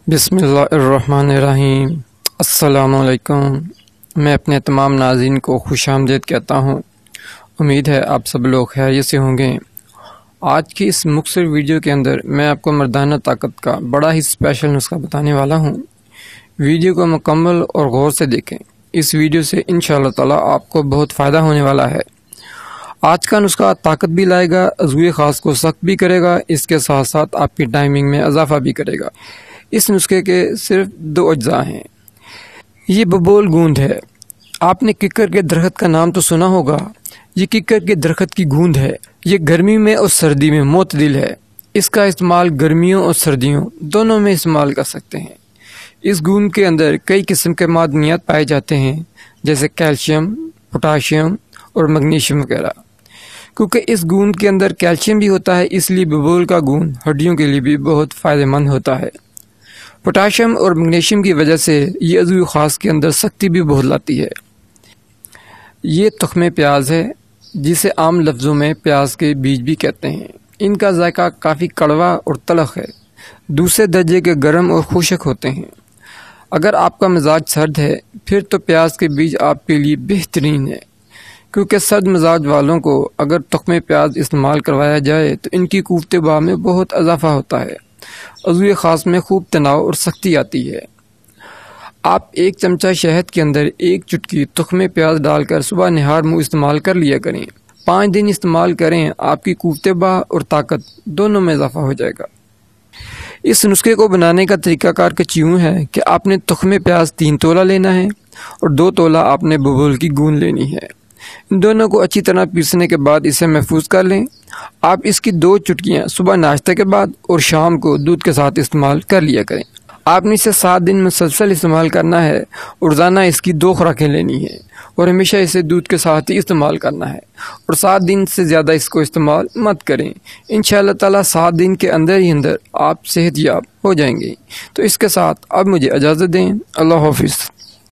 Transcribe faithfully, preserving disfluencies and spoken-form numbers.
बिस्मिल्लाहिर्रहमानिर्रहीम। अस्सलाम वालेकुम। मैं अपने तमाम नाज़रीन को खुश आमदीद कहता हूँ। उम्मीद है आप सब लोग खैरियत से होंगे। आज की इस मुख्तसर वीडियो के अंदर मैं आपको मर्दाना ताकत का बड़ा ही स्पेशल नुस्खा बताने वाला हूँ। वीडियो को मुकम्मल और गौर से देखें। इस वीडियो से इंशाअल्लाह ताला आपको बहुत फ़ायदा होने वाला है। आज का नुस्खा ताकत भी लाएगा, अज़ूए ख़ास को सख्त भी करेगा, इसके साथ साथ आपकी टाइमिंग में इजाफा भी करेगा। इस नुस्खे के सिर्फ दो अज्जा हैं। ये बबोल गूंद है। आपने किक्कर के दरख्त का नाम तो सुना होगा। ये किक्कर के दरख्त की गूंद है। ये गर्मी में और सर्दी में मोतदिल है। इसका इस्तेमाल गर्मियों और सर्दियों दोनों में इस्तेमाल कर सकते हैं। इस गूंद के अंदर कई किस्म के मादनियात पाए जाते हैं, जैसे कैल्शियम, पोटाशियम और मैग्नीशियम वगैरह। क्योंकि इस गूंद के अंदर कैल्शियम भी होता है, इसलिए बबोल का गूंद हड्डियों के लिए भी बहुत फ़ायदेमंद होता है। पोटाशियम और मैग्नीशियम की वजह से ये अज़ूए ख़ास के अंदर सख्ती भी बहुत लाती है। ये तुख्मे प्याज है, जिसे आम लफ्ज़ों में प्याज के बीज भी कहते हैं। इनका जायका काफ़ी कड़वा और तलख है। दूसरे दर्जे के गर्म और खुशक होते हैं। अगर आपका मिजाज सर्द है फिर तो प्याज के बीज आपके लिए बेहतरीन है, क्योंकि सर्द मिजाज वालों को अगर तुख्मे प्याज इस्तेमाल करवाया जाए तो इनकी क़ुव्वत बाह में बहुत इजाफा होता है। अज़ूए ख़ास में खूब तनाव और सख्ती आती है। आप एक चमचा शहद के अंदर एक चुटकी तुख्मे प्याज डालकर सुबह निहार मुँह इस्तेमाल कर लिया करें। पाँच दिन इस्तेमाल करें, आपकी क़ुव्वत बाह और ताकत दोनों में इजाफा हो जाएगा। इस नुस्खे को बनाने का तरीक़ाकार कुछ यूँ है कि आपने तुख्मे प्याज तीन तोला लेना है और दो तोला आपने बबूल की गूंद लेनी है। इन दोनों को अच्छी तरह पीसने के बाद इसे महफूज कर लें। आप इसकी दो चुटकियाँ सुबह नाश्ते के बाद और शाम को दूध के साथ इस्तेमाल कर लिया करें। आपने इसे सात दिन मुसलसल इस्तेमाल करना है। रोज़ाना इसकी दो खुराकें लेनी है और हमेशा इसे दूध के साथ ही इस्तेमाल करना है और सात दिन से ज़्यादा इसको इस्तेमाल मत करें। इंशाअल्लाह ताला सात दिन के अंदर ही अंदर आप सेहतयाब हो जाएंगे। तो इसके साथ अब मुझे इजाज़त दें। अल्लाह हाफ़िज़।